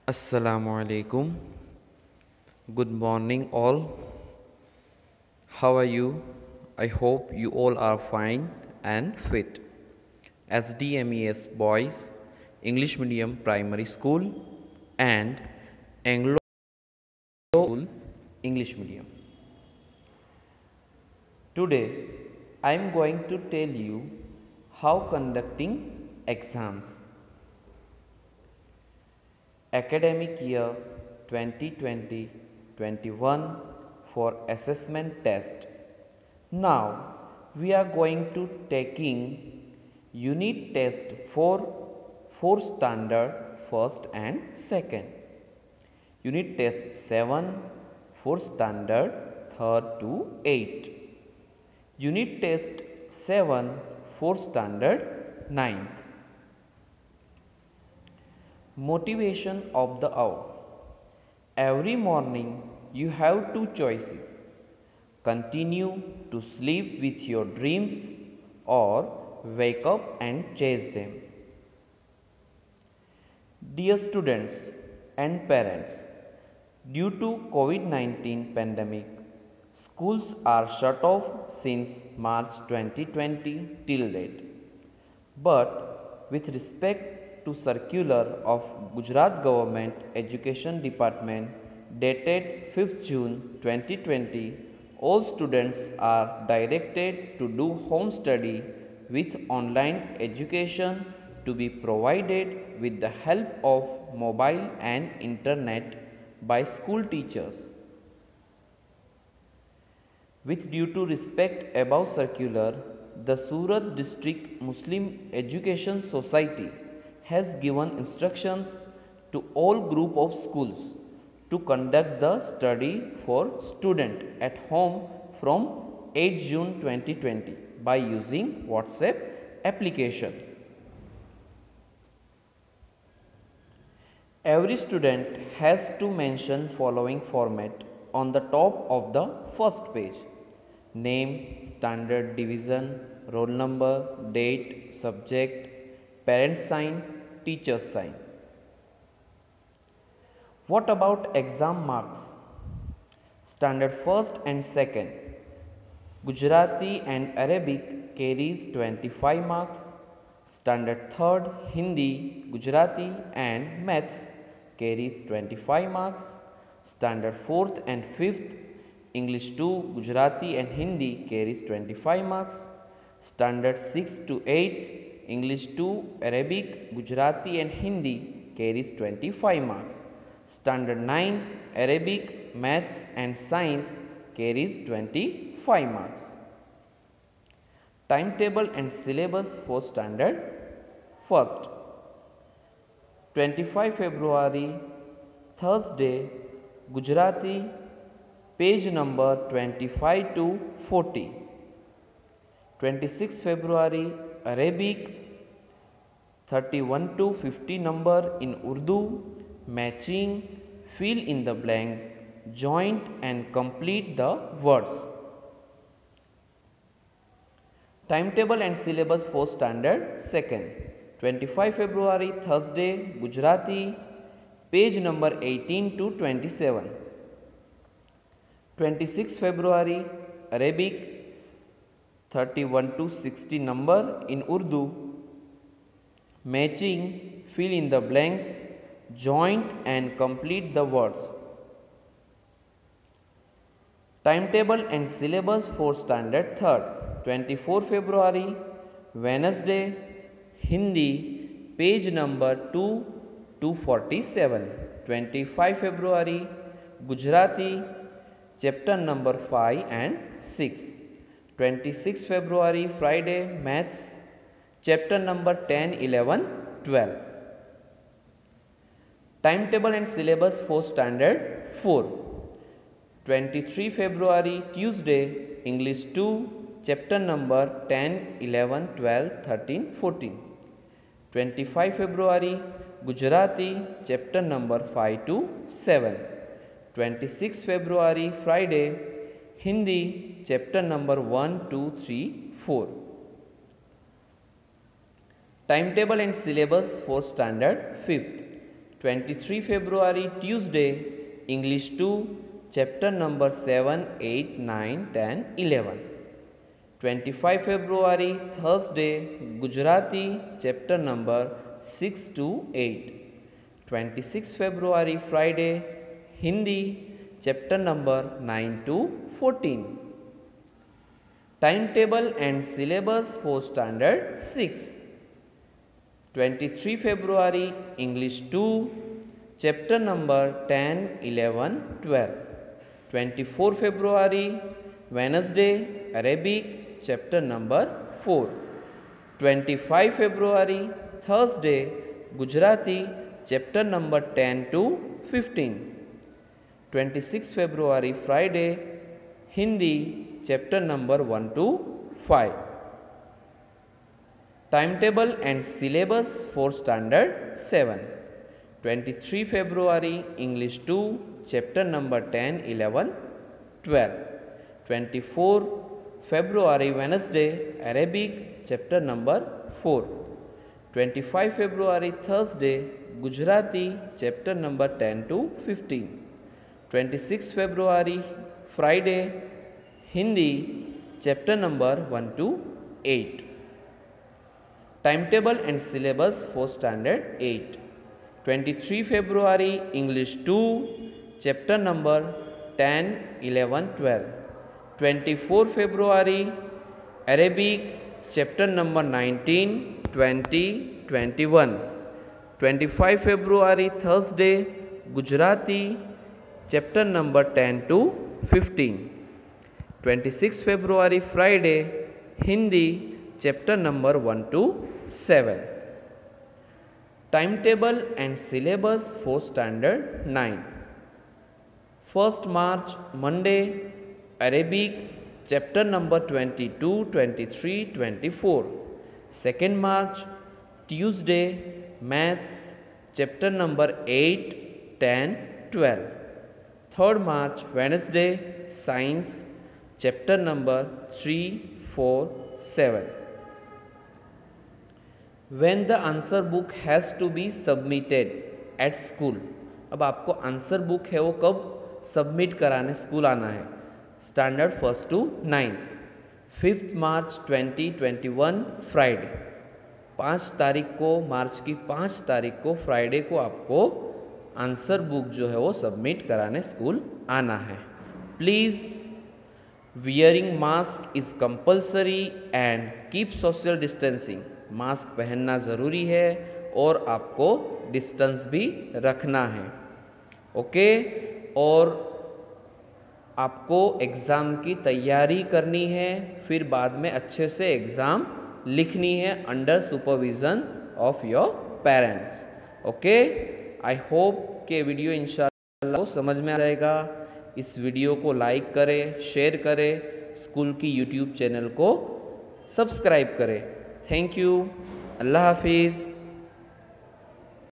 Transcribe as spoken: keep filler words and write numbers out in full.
Assalamu alaikum. Good morning, all. How are you? I hope you all are fine and fit. S D M E S Boys English Medium Primary School and Anglo School English Medium. Today, I am going to tell you how conducting exams. Academic year twenty twenty twenty-one for assessment test. Now we are going to taking unit test for four standard first and second. Unit test seven for standard third to eight. Unit test seven for standard ninth. Motivation of the hour. Every morning you have two choices. Continue to sleep with your dreams or wake up and chase them. Dear students and parents, due to COVID nineteen pandemic, schools are shut off since March twenty twenty till date. But with respect to circular of Gujarat Government Education Department dated fifth June twenty twenty, all students are directed to do home study with online education to be provided with the help of mobile and internet by school teachers. With due to respect above circular, the Surat District Muslim Education Society has given instructions to all group of schools to conduct the study for student at home from eighth June twenty twenty by using WhatsApp application. Every student has to mention following format on the top of the first page: name, standard division, roll number, date, subject, parent sign, teacher sign. What about exam marks? Standard first and second, Gujarati and Arabic carries twenty-five marks. Standard third, Hindi, Gujarati and Maths carries twenty-five marks. Standard fourth and fifth, English two, Gujarati and Hindi carries twenty-five marks. Standard sixth to eighth, English two, Arabic, Gujarati and Hindi carries twenty-five marks. Standard ninth, Arabic, Maths and Science carries twenty-five marks. Timetable and syllabus for standard first. twenty-five February, Thursday, Gujarati, page number twenty-five to forty. twenty-sixth February, Arabic, thirty-one to fifty number in Urdu, matching, fill in the blanks, joint and complete the words. Timetable and syllabus for standard second. twenty-five February, Thursday, Gujarati, page number eighteen to twenty-seven. twenty-sixth February, Arabic, thirty-one to sixty number in Urdu, matching, fill in the blanks, joint and complete the words. Timetable and syllabus for standard third. twenty-fourth February, Wednesday, Hindi, page number two to forty-seven. twenty-five February, Gujarati, chapter number five and six. twenty-sixth February, Friday, Maths, chapter number ten, eleven, twelve. Timetable and syllabus for standard four. twenty-third February, Tuesday, English two, chapter number ten, eleven, twelve, thirteen, fourteen. twenty-fifth February, Gujarati, chapter number five to seven. twenty-sixth February, Friday, Hindi, chapter number one, two, three, four. Timetable and syllabus for standard fifth. twenty-three February Tuesday, English two, chapter number seven, eight, nine, ten, eleven. twenty-five February Thursday, Gujarati, chapter number six to eight. twenty-six February Friday, Hindi, chapter number nine to fourteen. Timetable and syllabus for standard six. twenty-three February English two, chapter number ten, eleven, twelve. twenty-four February Wednesday, Arabic, chapter number four. twenty-five February Thursday, Gujarati, chapter number ten to fifteen. twenty-six February Friday, Hindi, chapter number one to five. Timetable and syllabus for standard seven. twenty-three February English two, chapter number ten, eleven, twelve. twenty-four February Wednesday, Arabic, chapter number four. twenty-five February Thursday, Gujarati, chapter number ten to fifteen. twenty-six February Friday, Hindi, chapter number one to eight. Timetable and syllabus for standard eight. twenty-three February English two, chapter number ten, eleven, twelve. twenty-four February Arabic, chapter number nineteen, twenty, twenty-one. twenty-five February Thursday, Gujarati, chapter number ten to fifteen. twenty-six February Friday, Hindi, chapter number one to seven. Timetable and syllabus for standard nine. first March Monday, Arabic, chapter number twenty-two, twenty-three, twenty-four. second March Tuesday, Maths, chapter number eight, ten, twelve. third March Wednesday, Science, chapter number three, four, seven. When the answer book has to be submitted at school. अब आपको answer book है वो कब submit कराने school आना है? Standard first to ninth. Fifth March twenty twenty one Friday. पाँच तारीख को, मार्च की पाँच तारीख को फ्राइडे को आपको आंसर बुक जो है वो सबमिट कराने स्कूल आना है. Please wearing mask is compulsory and keep social distancing. Mask पहनना ज़रूरी है और आपको डिस्टेंस भी रखना है. ओके. और आपको एग्ज़ाम की तैयारी करनी है, फिर बाद में अच्छे से एग्ज़ाम लिखनी है under supervision of your parents. Okay. I hope कि वीडियो इंशाल्लाह को समझ में आ जाएगा. इस वीडियो को लाइक करें, शेयर करें, स्कूल की यूट्यूब चैनल को सब्सक्राइब करें. Thank you. अल्लाह हाफिज़.